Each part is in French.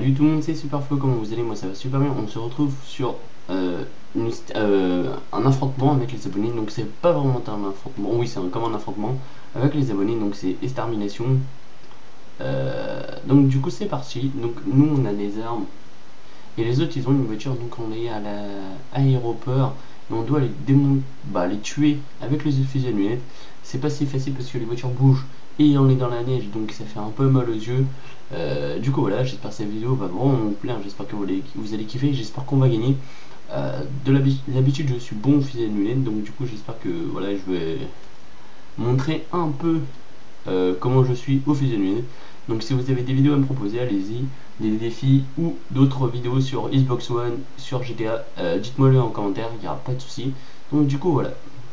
Salut tout le monde, c'est Superflo, comment vous allez? Moi ça va super bien. On se retrouve sur un affrontement avec les abonnés. Donc c'est pas vraiment un affrontement, oui c'est comme un affrontement avec les abonnés, donc c'est extermination. Donc du coup c'est parti. Donc nous on a des armes et les autres ils ont une voiture, donc on est à l'aéroport et on doit les tuer avec les fusils à lunettes. C'est pas si facile parce que les voitures bougent et on est dans la neige, donc ça fait un peu mal aux yeux. Du coup voilà, j'espère que cette vidéo va vraiment vous plaire, j'espère que vous allez kiffer, j'espère qu'on va gagner. De l'habitude je suis bon au fusil à lunettes, donc du coup j'espère que voilà, je vais montrer un peu comment je suis au fusil à lunettes. Donc si vous avez des vidéos à me proposer, allez-y, des défis ou d'autres vidéos sur Xbox One, sur GTA, dites-moi le en commentaire, il n'y aura pas de souci. Donc du coup voilà.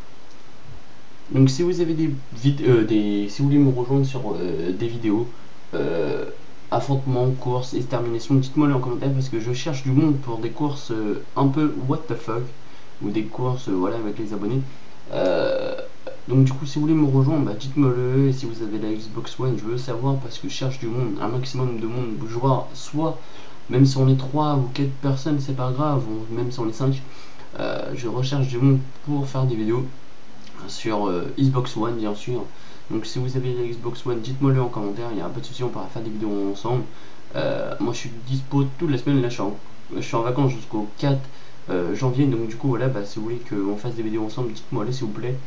Donc si vous avez si vous voulez me rejoindre sur des vidéos, affrontements, courses, extermination, dites-moi le en commentaire parce que je cherche du monde pour des courses un peu what the fuck ou des courses voilà avec les abonnés. Donc du coup si vous voulez me rejoindre, bah, dites-moi le, et si vous avez la Xbox One je veux savoir parce que je cherche du monde, un maximum de monde, joueur, soit même si on est 3 ou 4 personnes c'est pas grave, ou même si on est 5, je recherche du monde pour faire des vidéos sur Xbox One bien sûr. Donc si vous avez la Xbox One dites-moi le en commentaire, il n'y a pas de souci, on pourra faire des vidéos ensemble. Moi je suis dispo toute la semaine, là je suis en vacances jusqu'au 4 janvier, donc du coup voilà, bah, si vous voulez qu'on fasse des vidéos ensemble dites-moi là s'il vous plaît.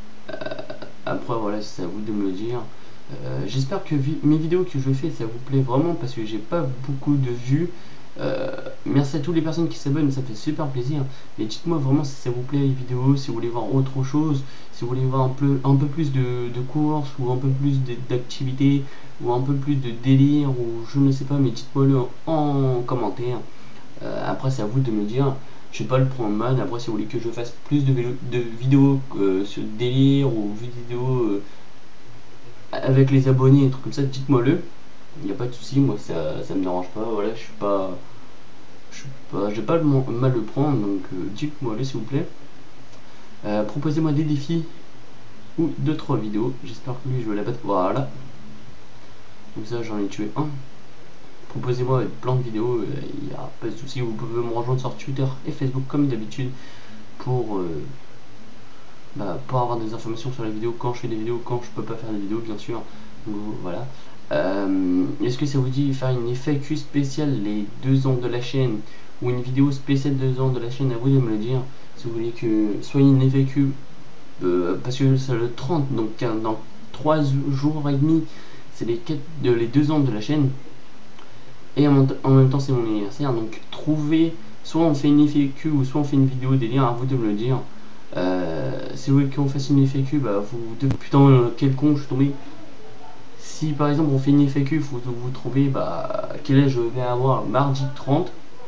Après voilà, c'est à vous de me le dire. J'espère que mes vidéos que je fais ça vous plaît vraiment parce que j'ai pas beaucoup de vues. Merci à toutes les personnes qui s'abonnent, ça fait super plaisir. Mais dites-moi vraiment si ça vous plaît les vidéos, si vous voulez voir autre chose, si vous voulez voir un peu plus de courses ou un peu plus d'activités ou un peu plus de délire ou je ne sais pas, mais dites-moi le en commentaire. Après c'est à vous de me dire. Je vais pas le prendre mal. Après si vous voulez que je fasse plus de vidéos sur délire ou vidéos avec les abonnés et trucs comme ça, dites-moi le. Il n'y a pas de souci, moi ça me dérange pas. Voilà, je vais pas mal le prendre, donc dites-moi le s'il vous plaît. Proposez-moi des défis ou 2-3 vidéos. J'espère que lui je vais la battre. Voilà. Comme ça j'en ai tué un. Proposez-moi plein de vidéos, il n'y a pas de souci. Vous pouvez me rejoindre sur Twitter et Facebook comme d'habitude pour avoir des informations sur les vidéos, quand je fais des vidéos, quand je peux pas faire des vidéos bien sûr. Donc voilà. Est-ce que ça vous dit faire une FAQ spéciale les 2 ans de la chaîne ou une vidéo spéciale 2 ans de la chaîne? À vous de me le dire. Si vous voulez que soit une FAQ parce que c'est le 30, donc dans 3 jours et demi c'est les 2 ans de la chaîne et en même temps c'est mon anniversaire, donc trouver, soit on fait une FAQ ou soit on fait une vidéo délire, à vous de me le dire. Si vous voulez qu'on fasse une FAQ, bah putain quel con je suis tombé. Si par exemple on fait une FAQ, il faut vous trouver quel âge je vais avoir mardi 30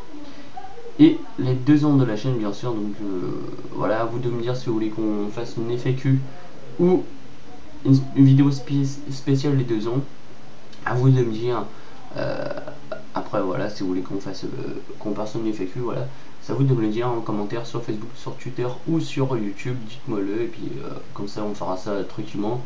et les 2 ans de la chaîne bien sûr. Donc voilà, à vous de me dire si vous voulez qu'on fasse une FAQ ou une vidéo spéciale les 2 ans. À vous de me dire. Après voilà, si vous voulez qu'on fasse qu'on passe une FAQ, voilà, c'est à vous de me le dire en commentaire sur Facebook, sur Twitter ou sur YouTube, dites-moi le, et puis comme ça on fera ça tranquillement.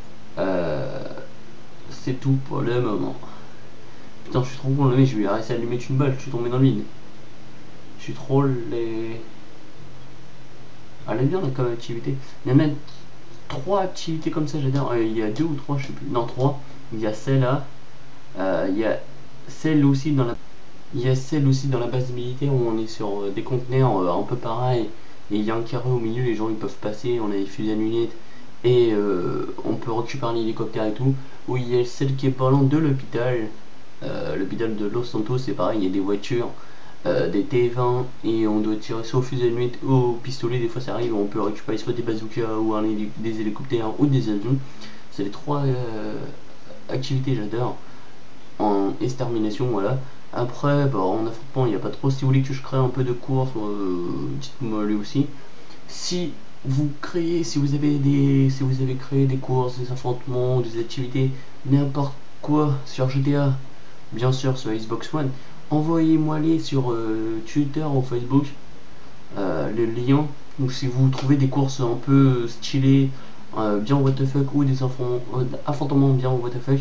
C'est tout pour le moment. Putain, je suis trop con, je vais arrêter à lui mettre une balle, je suis tombé dans le vide. Je suis trop les. Elle est bien comme activité. Il y en a 3 activités comme ça, j'adore. Il y a 2 ou 3, je sais plus. Non, 3. Il y a celle-là. Il y a celle aussi dans la base militaire où on est sur des conteneurs un peu pareil. Et il y a un carré au milieu, les gens ils peuvent passer, on a des fusils à lunettes et on peut récupérer un hélicoptère et tout. Où il y a celle qui est pas loin de l'hôpital. L'hôpital de Los Santos, c'est pareil, il y a des voitures, des T20 et on doit tirer soit au fusil à lunettes ou au pistolet, des fois ça arrive, on peut récupérer soit des bazookas ou des hélicoptères ou des avions. C'est les 3 activités j'adore en extermination, voilà. Après en affrontement il n'y a pas trop. Si vous voulez que je crée un peu de course, dites-moi lui aussi. Si vous créez, si vous avez créé des courses, des affrontements, des activités, n'importe quoi sur GTA, bien sûr sur Xbox One, envoyez-moi les sur Twitter ou Facebook, le lien. Donc si vous trouvez des courses un peu stylées, bien what the fuck, ou des affrontements bien what the fuck,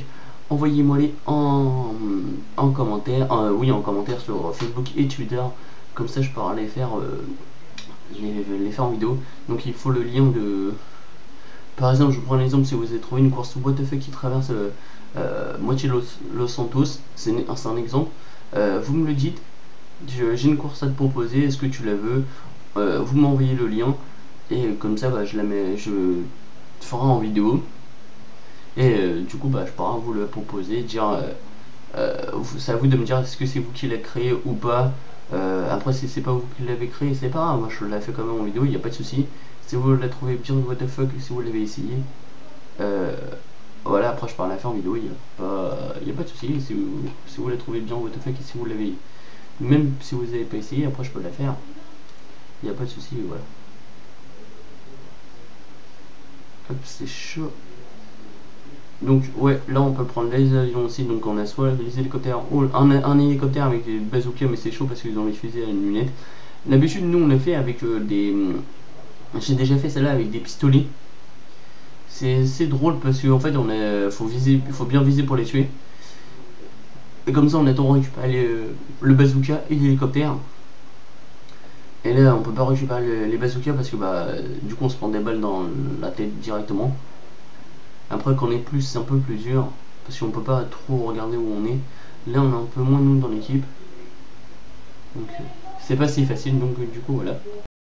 envoyez-moi les en commentaire, oui en commentaire sur Facebook et Twitter, comme ça je pourrai les faire, les faire en vidéo. Donc il faut le lien de, par exemple je prends l'exemple, si vous avez trouvé une course WTF qui traverse moitié Los Santos, c'est un exemple, vous me le dites, j'ai une course à te proposer, est-ce que tu la veux, vous m'envoyez le lien, et comme ça bah, je ferai en vidéo. Et du coup, bah, je pourrais vous le proposer, dire, c'est à vous de me dire est-ce que c'est vous qui l'avez créé ou pas. Après, si c'est pas vous qui l'avez créé, c'est pas grave, moi je l'ai fait quand même en vidéo, il n'y a pas de souci. Si vous la trouvez bien, what the fuck, si vous l'avez essayé, voilà, après je pourrais la faire en vidéo, il n'y a pas de souci. Si vous la trouvez bien, what the fuck, et si vous l'avez, même si vous n'avez pas essayé, après je peux la faire, il n'y a pas de souci, voilà. Hop, c'est chaud. Donc ouais, là on peut prendre les avions aussi, donc on a soit les hélicoptères, ou un hélicoptère avec des bazookas, mais c'est chaud parce qu'ils ont les fusées à une lunette. D'habitude nous on l'a fait avec des... J'ai déjà fait celle-là avec des pistolets. C'est drôle parce qu'en fait faut bien viser pour les tuer. Et comme ça on attend récupérer le bazooka et l'hélicoptère. Et là on peut pas récupérer les bazookas parce que bah du coup on se prend des balles dans la tête directement. Après qu'on est plus, c'est un peu plus dur parce qu'on peut pas trop regarder où on est. Là on est un peu moins nous dans l'équipe, donc c'est pas si facile, donc du coup voilà.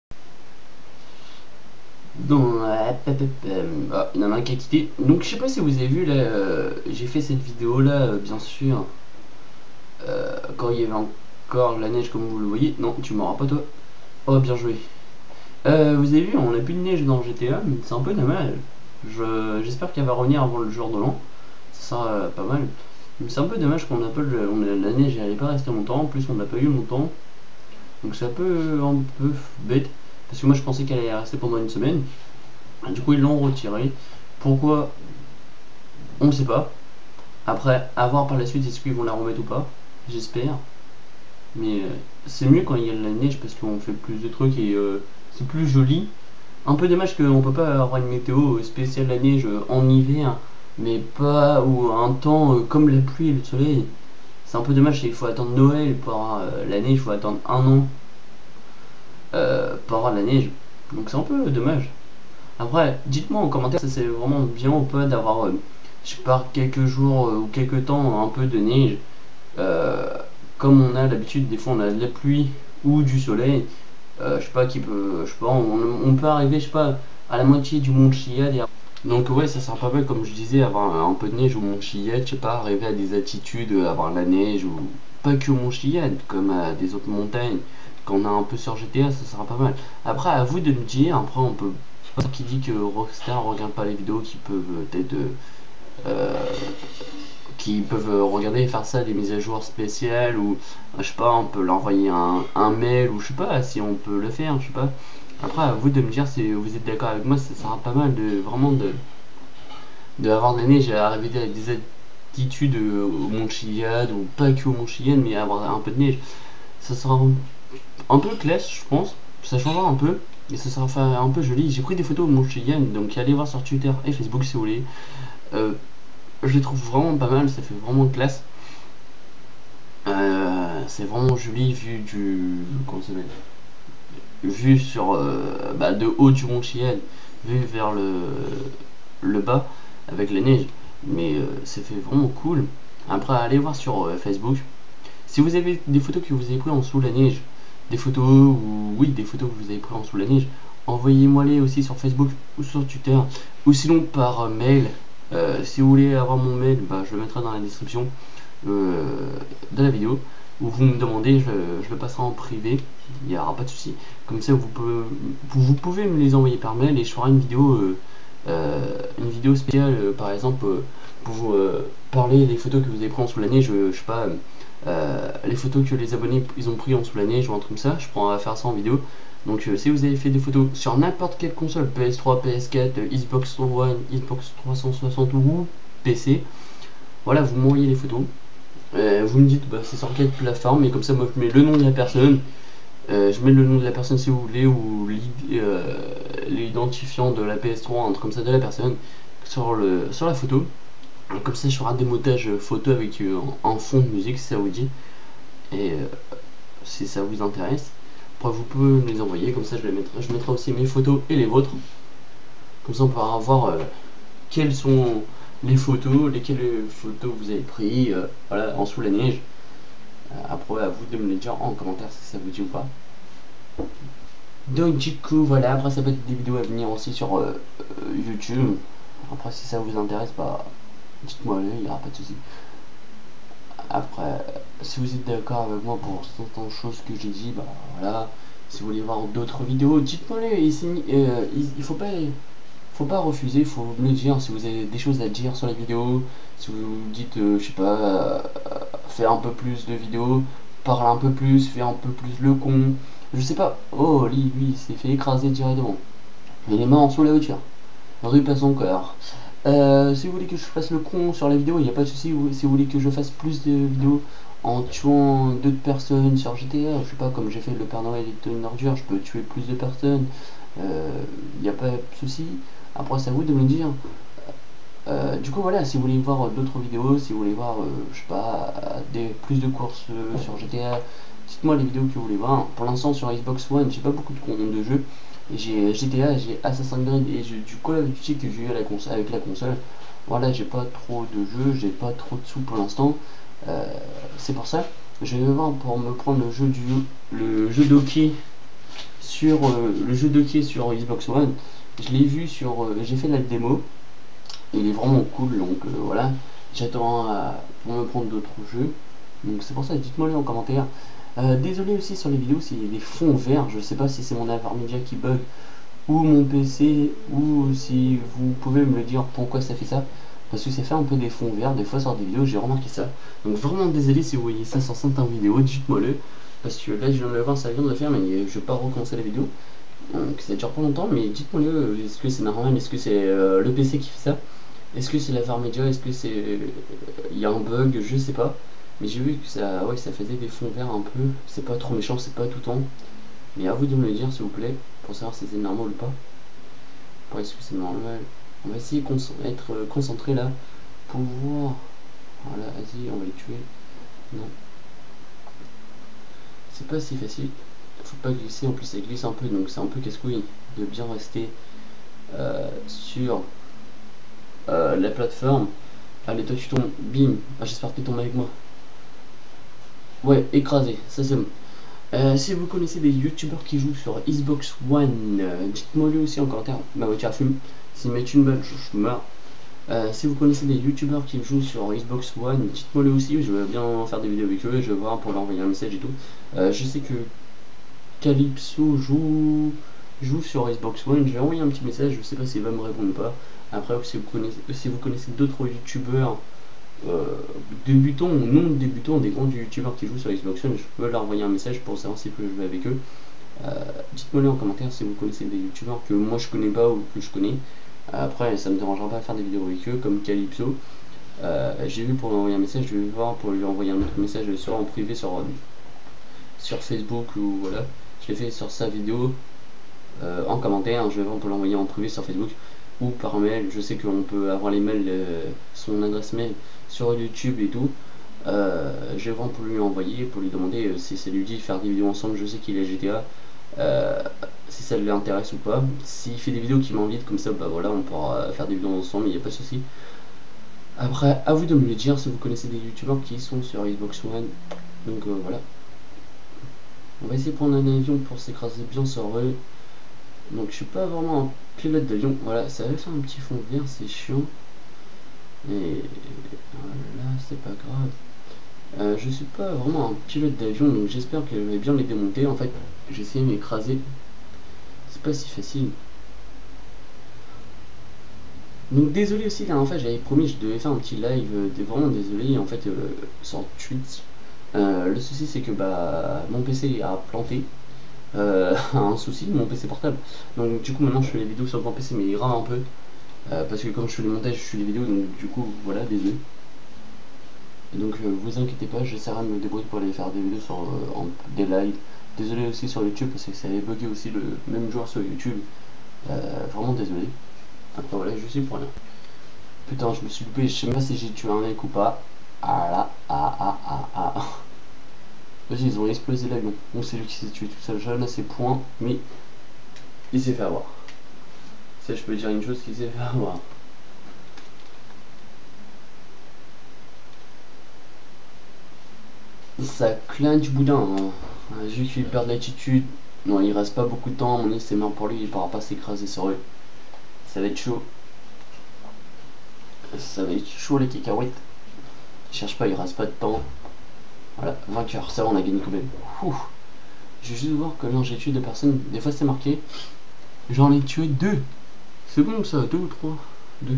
Donc il y en a un qui a quitté. Donc je sais pas si vous avez vu là, j'ai fait cette vidéo là bien sûr quand il y avait encore la neige comme vous le voyez. Non, tu m'auras pas toi. Oh bien joué. Vous avez vu, on a plus de neige dans GTA, mais c'est un peu dommage. J'espère qu'elle va revenir avant le jour de l'an, ça sera pas mal. Mais c'est un peu dommage qu'on a pas la neige, elle n'est pas restée longtemps, en plus on n'a pas eu longtemps. Donc c'est un peu bête, parce que moi je pensais qu'elle allait rester pendant une semaine. Du coup ils l'ont retiré. Pourquoi? On ne sait pas. Après, à voir par la suite, est-ce qu'ils vont la remettre ou pas? J'espère. Mais c'est mieux quand il y a de la neige parce qu'on fait plus de trucs et c'est plus joli. Un peu dommage qu'on peut pas avoir une météo spéciale la neige en hiver, mais pas ou un temps comme la pluie et le soleil. C'est un peu dommage, il faut attendre Noël pour avoir la neige, il faut attendre un an pour avoir la neige. Donc c'est un peu dommage. Après, dites-moi en commentaire si c'est vraiment bien ou pas d'avoir, je sais pas, quelques jours ou quelques temps un peu de neige. Comme on a l'habitude, des fois on a de la pluie ou du soleil. Je sais pas qui peut, je sais pas, on peut arriver, je sais pas, à la moitié du mont Chiliad. Donc ouais, ça sert pas mal, comme je disais, avoir un peu de neige au mont Chiliad, je sais pas, arriver à des altitudes, avoir la neige, ou pas que au mont Chiliad, comme à des autres montagnes, qu'on a un peu sur GTA, ça sera pas mal. Après, à vous de me dire, après on peut, pas qui dit que Rockstar regarde pas les vidéos, qui peuvent peut-être qui peuvent regarder et faire ça, des mises à jour spéciales, ou je sais pas, on peut leur envoyer un mail, ou je sais pas si on peut le faire, je sais pas. Après, à vous de me dire si vous êtes d'accord avec moi, ça sera pas mal de vraiment de avoir de la neige et arriver à des altitudes au Mont Chiliad, ou pas que au Mont Chiliad, mais avoir un peu de neige. Ça sera un peu classe, je pense, ça changera un peu. Et ça sera un peu joli. J'ai pris des photos au Mont Chiliad, donc allez voir sur Twitter et Facebook si vous voulez. Je les trouve vraiment pas mal, ça fait vraiment classe. C'est vraiment joli vu comment ça s'appelle, vu sur de haut du Mont Chiliad, vu vers le bas avec la neige. Mais ça fait vraiment cool. Après, allez voir sur Facebook. Si vous avez des photos que vous avez prises en dessous de la neige, des photos ou oui des photos que vous avez prises en dessous de la neige, envoyez-moi les aussi sur Facebook ou sur Twitter, ou sinon par mail. Si vous voulez avoir mon mail, je le mettrai dans la description de la vidéo, ou vous me demandez, je le passerai en privé, il n'y aura pas de souci. Comme ça vous pouvez me les envoyer par mail et je ferai une vidéo spéciale, par exemple pour vous parler des photos que vous avez prises en dessous de la neige, je sais pas, les photos que les abonnés ils ont pris en dessous de la neige ou un truc comme ça, je pourrais faire ça en vidéo. Donc si vous avez fait des photos sur n'importe quelle console, PS3, PS4, Xbox One, Xbox 360 ou PC, voilà, vous m'envoyez les photos. Vous me dites c'est sur quelle plateforme, et comme ça moi je mets le nom de la personne, je mets le nom de la personne si vous voulez, ou l'identifiant de la PS3, un truc comme ça de la personne sur la photo. Comme ça je ferai des montages photo avec en fond de musique si ça vous dit. Et si ça vous intéresse, après vous pouvez me les envoyer, comme ça je les mettrai. Je mettrai aussi mes photos et les vôtres. Comme ça on pourra voir quelles sont les photos, lesquelles photos vous avez pris, voilà, en sous la neige. Après à vous de me les dire en commentaire si ça vous dit ou pas. Donc du coup voilà, après ça peut être des vidéos à venir aussi sur YouTube. Après si ça vous intéresse, bah dites-moi le, il n'y aura pas de souci. Après, si vous êtes d'accord avec moi pour certaines choses que j'ai dit, bah voilà. Si vous voulez voir d'autres vidéos, dites-moi les. Il faut pas refuser, il faut me le dire si vous avez des choses à dire sur la vidéo. Si vous dites, je sais pas, fais un peu plus de vidéos, parle un peu plus, fais un peu plus le con. Je sais pas. Oh, lui, s'est fait écraser directement. Il est mort sous la voiture. Rue passe son corps. Si vous voulez que je fasse le con sur la vidéo, il n'y a pas de souci. Si vous voulez que je fasse plus de vidéos en tuant d'autres personnes sur GTA, je sais pas, comme j'ai fait le Père Noël est une ordure, je peux tuer plus de personnes. Il n'y a pas de souci. Après, c'est à vous de me dire. Du coup, voilà, si vous voulez voir d'autres vidéos, si vous voulez voir, je sais pas, plus de courses sur GTA, dites-moi les vidéos que vous voulez voir. Pour l'instant, sur Xbox One, j'ai pas beaucoup de jeux. J'ai GTA, j'ai Assassin's Creed et j'ai du Call of Duty que j'ai eu avec la console. Voilà, j'ai pas trop de jeux, j'ai pas trop de sous pour l'instant. C'est pour ça. Je vais voir pour me prendre le jeu d'hockey sur sur Xbox One. Je l'ai vu sur, j'ai fait la démo. Il est vraiment cool, donc voilà. J'attends pour me prendre d'autres jeux. Donc c'est pour ça, dites-moi les en commentaire. Désolé aussi sur les vidéos s'il y a des fonds verts. Je sais pas si c'est mon Avermedia qui bug ou mon PC, ou si vous pouvez me le dire pourquoi ça fait ça. Parce que ça fait un peu des fonds verts des fois sur des vidéos, j'ai remarqué ça. Donc vraiment désolé si vous voyez ça sur certaines vidéos, dites-moi le. Parce que là je viens de le voir, ça vient de le faire, mais je vais pas recommencer la vidéo. Donc ça dure pas longtemps, mais dites-moi le. Est-ce que c'est normal? Est-ce que c'est le PC qui fait ça? Est-ce que c'est la Farmedia? Est-ce que c'est. Il y a un bug? Je sais pas. Mais j'ai vu que ça, ouais, ça faisait des fonds verts un peu. C'est pas trop méchant, c'est pas tout le temps. Mais à vous de me le dire s'il vous plaît, pour savoir si c'est normal ou pas. Pour est-ce que c'est normal? On va essayer d'être concentré là. Pour voir. Voilà, vas-y, on va les tuer. Non. C'est pas si facile. Faut pas glisser, en plus ça glisse un peu, donc c'est un peu casse-couille de bien rester sur la plateforme. Allez, toi tu tombes, bim. Ah, j'espère que tu tombes avec moi. Ouais, écrasé, ça c'est bon. Si vous connaissez des youtubeurs qui jouent sur Xbox One, dites-moi lui aussi en commentaire. Ma voiture fume. S'il met une balle, je meurs. Si vous connaissez des youtubeurs qui jouent sur Xbox One, dites-moi lui aussi. Je vais bien faire des vidéos avec eux. Je vais voir pour leur envoyer un message et tout. Je sais que Calypso joue sur Xbox One. Je vais envoyer un petit message. Je sais pas s'il va me répondre ou pas. Après, si vous connaissez d'autres youtubeurs débutants ou non débutants, des grands youtubeurs qui jouent sur Xbox One, je peux leur envoyer un message pour savoir si je peux jouer avec eux. Dites-moi les en commentaire si vous connaissez des youtubeurs que moi je connais pas ou que je connais. Après, ça me dérangera pas de faire des vidéos avec eux, comme Calypso. J'ai vu pour lui envoyer un message, je vais voir pour lui envoyer un autre message soit en privé sur Facebook ou voilà. Je l'ai fait sur sa vidéo en commentaire, je vais voir pour l'envoyer en privé sur Facebook ou par mail. Je sais qu'on peut avoir les mails, son adresse mail sur YouTube et tout. Je vais voir pour lui envoyer, pour lui demander si ça lui dit de faire des vidéos ensemble. Je sais qu'il est GTA, si ça lui intéresse ou pas. S'il fait des vidéos qui m'invitent comme ça, bah voilà, on pourra faire des vidéos ensemble, il n'y a pas de souci. Après, à vous de me le dire si vous connaissez des youtubeurs qui sont sur Xbox One. Donc voilà. On va essayer de prendre un avion pour s'écraser bien sur eux. Donc je suis pas vraiment un pilote d'avion. Voilà, ça va faire un petit fond vert, c'est chiant. Et voilà, c'est pas grave. Je suis pas vraiment un pilote d'avion, donc j'espère que je vais bien les démonter. En fait, j'ai essayé de m'écraser. C'est pas si facile. Donc désolé aussi, la dernière fois j'avais promis je devais faire un petit live. Vraiment désolé, en fait, sur Twitch. Le souci c'est que bah mon PC a planté. Un souci, mon PC portable. Donc du coup maintenant je fais les vidéos sur le grand PC, mais il rame un peu. Parce que comme je fais le montage, je fais les vidéos, donc du coup voilà, désolé. Et donc vous inquiétez pas, j'essaierai de me débrouiller pour aller faire des vidéos sur des lives. Désolé aussi sur YouTube parce que ça avait bugué aussi le même jour sur YouTube. Vraiment désolé. Après voilà, je suis pour rien. Putain, je me suis loupé, je sais même pas si j'ai tué un mec ou pas. Ah là, ah. Vas-y, ils ont explosé l'avion. Bon, c'est lui qui s'est tué tout seul, j'en ai ses points, mais il s'est fait avoir. Ça, je peux dire une chose, qu'il s'est fait avoir. Ça clagne du boudin, hein. Vu qu'il perd l'attitude, non, il reste pas beaucoup de temps, à mon avis c'est mort pour lui, il pourra pas s'écraser sur eux. Ça va être chaud. Ça va être chaud les cacahuètes. Il cherche pas, il reste pas de temps. Voilà, vainqueur, ça va, on a gagné quand même. Ouh. Je vais juste voir combien j'ai tué de personnes. Des fois c'est marqué. J'en ai tué 2. C'est bon ça, 2 ou 3. 2.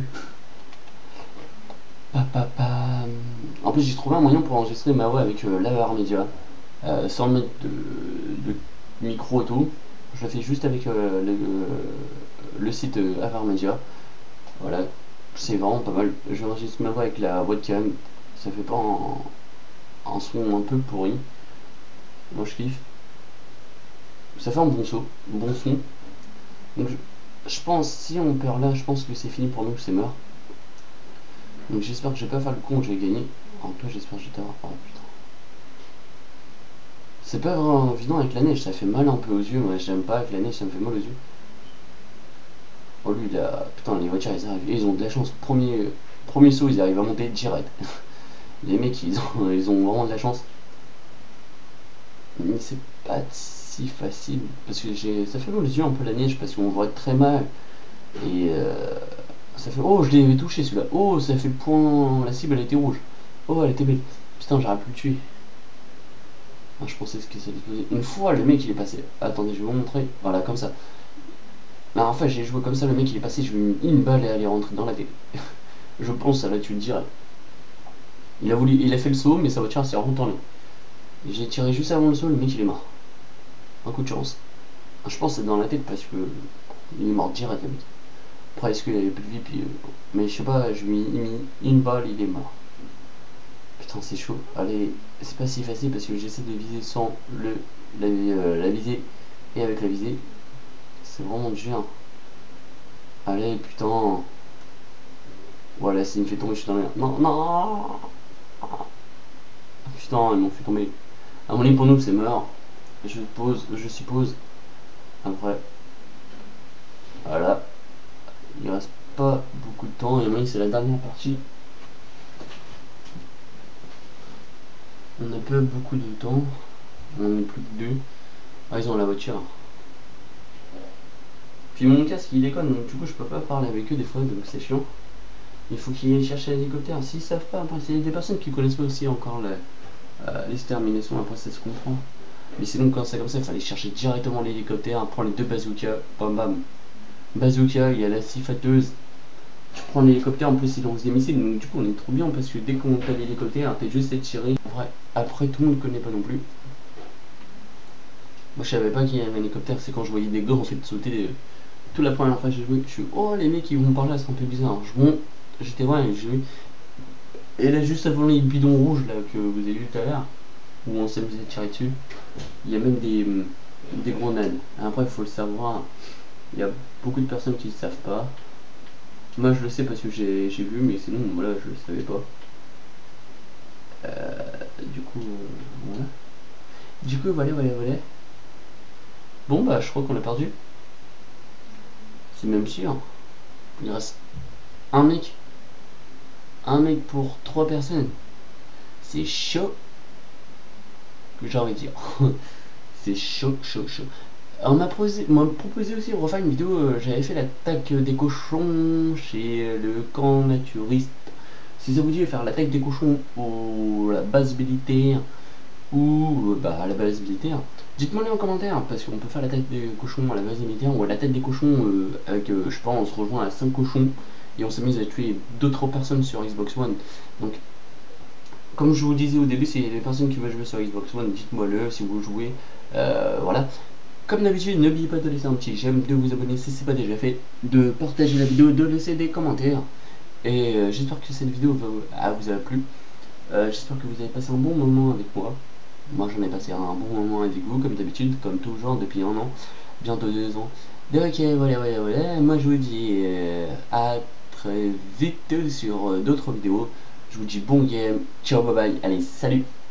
En plus j'ai trouvé un moyen pour enregistrer ma voix avec l'Avermedia. Sans mettre de micro et tout. Je le fais juste avec le site Avermedia. Voilà, c'est vraiment pas mal. J'enregistre ma voix avec la webcam. Ça fait pas un son un peu pourri. Moi je kiffe. Ça fait un bon son. Donc je pense, si on perd là, je pense que c'est fini pour nous, c'est mort. Donc j'espère que je vais pas faire le con, que j'ai gagné. En tout cas, j'espère que j'étais. Oh putain. C'est pas vraiment évident avec la neige, ça fait mal un peu aux yeux. Moi j'aime pas avec la neige, ça me fait mal aux yeux. Oh lui là, putain, les voitures ils arrivent, ils ont de la chance. Premier saut, ils arrivent à monter direct. Les mecs ils ont vraiment de la chance. Mais c'est pas si facile parce que ça fait mal aux yeux un peu la neige parce qu'on voit très mal. Et ça fait. Oh, je l'ai touché celui-là. Oh, ça fait point. La cible elle était rouge. Oh, elle était belle. Putain, j'aurais pu le tuer. Ah, je pensais que ça allait exploser. Une fois, le mec il est passé. Attendez, je vais vous montrer. Voilà, comme ça. Mais en fait, j'ai joué comme ça. Le mec il est passé. Je lui ai mis une balle et elle est rentrée dans la tête. Je pense que ça l'a tué direct. Il a fait le saut, mais sa voiture s'est retournée. J'ai tiré juste avant le saut. Le mec il est mort. Un coup de chance. Je pense que c'est dans la tête parce que il est mort direct le mec. Après, est-ce qu'il avait plus de vie puis, mais je sais pas, je lui ai mis une balle, il est mort. Putain, c'est chaud. Allez, c'est pas si facile parce que j'essaie de viser sans la visée et avec la visée. C'est vraiment dur. Allez, putain. Voilà, s'il me fait tomber, je suis dans la merde. Non. Putain, ils m'ont fait tomber. À mon avis, pour nous, c'est mort. Je suppose. Après, voilà. Il reste pas beaucoup de temps et maintenant c'est la dernière partie. On n'a pas beaucoup de temps. On est plus que 2. Ah, ils ont la voiture. Puis mon casque il déconne, donc du coup je peux pas parler avec eux des fois, donc c'est chiant. Il faut qu'ils aillent chercher l'hélicoptère. S'ils savent pas, après c'est des personnes qui connaissent pas aussi encore l'extermination, après ça se comprend. Mais sinon quand c'est comme ça, il fallait chercher directement l'hélicoptère, prendre les 2 bazookas, bam bam. Bazooka, il y a la sifateuse. Tu prends l'hélicoptère, en plus il lance des missiles, donc du coup on est trop bien parce que dès qu'on t'a l'hélicoptère, t'es juste à tirer. Après tout le monde connaît pas non plus. Moi je savais pas qu'il y avait un hélicoptère, c'est quand je voyais des gars en fait sauter. Toute la première fois que j'ai joué, je suis oh les mecs ils vont par là, c'est un peu bizarre. J'étais vrai, j'ai vu. Et là juste avant les bidons rouges là que vous avez vu tout à l'heure, où on s'amusait à tirer dessus, il y a même des grenades. Après il faut le savoir, il y a beaucoup de personnes qui ne savent pas. Moi je le sais parce que j'ai vu, mais sinon voilà je le savais pas. Du coup voilà. Du coup voilà. Bon bah je crois qu'on a perdu. C'est même sûr. Il reste un mec. Un mec pour 3 personnes. C'est chaud. Que j'ai envie de dire. C'est chaud. On m'a proposé aussi de refaire une vidéo. J'avais fait l'attaque des cochons chez le camp naturiste. Si ça vous dit de faire l'attaque des cochons ou la base militaire ou à la base militaire, dites-moi les en commentaire parce qu'on peut faire l'attaque des cochons à la base militaire ou à la tête des cochons avec, je sais pas, on se rejoint à 5 cochons et on s'amuse à tuer d'autres personnes sur Xbox One. Donc, comme je vous disais au début, c'est les personnes qui veulent jouer sur Xbox One, dites-moi le si vous jouez. Voilà. Comme d'habitude, n'oubliez pas de laisser un petit j'aime, de vous abonner si ce n'est pas déjà fait, de partager la vidéo, de laisser des commentaires. Et j'espère que cette vidéo vous a plu. J'espère que vous avez passé un bon moment avec moi. Moi j'en ai passé un bon moment avec vous, comme d'habitude, comme toujours, depuis 1 an, bientôt 2 ans. Donc voilà. Moi je vous dis à très très vite sur d'autres vidéos. Je vous dis bon game, ciao, bye bye, allez, salut.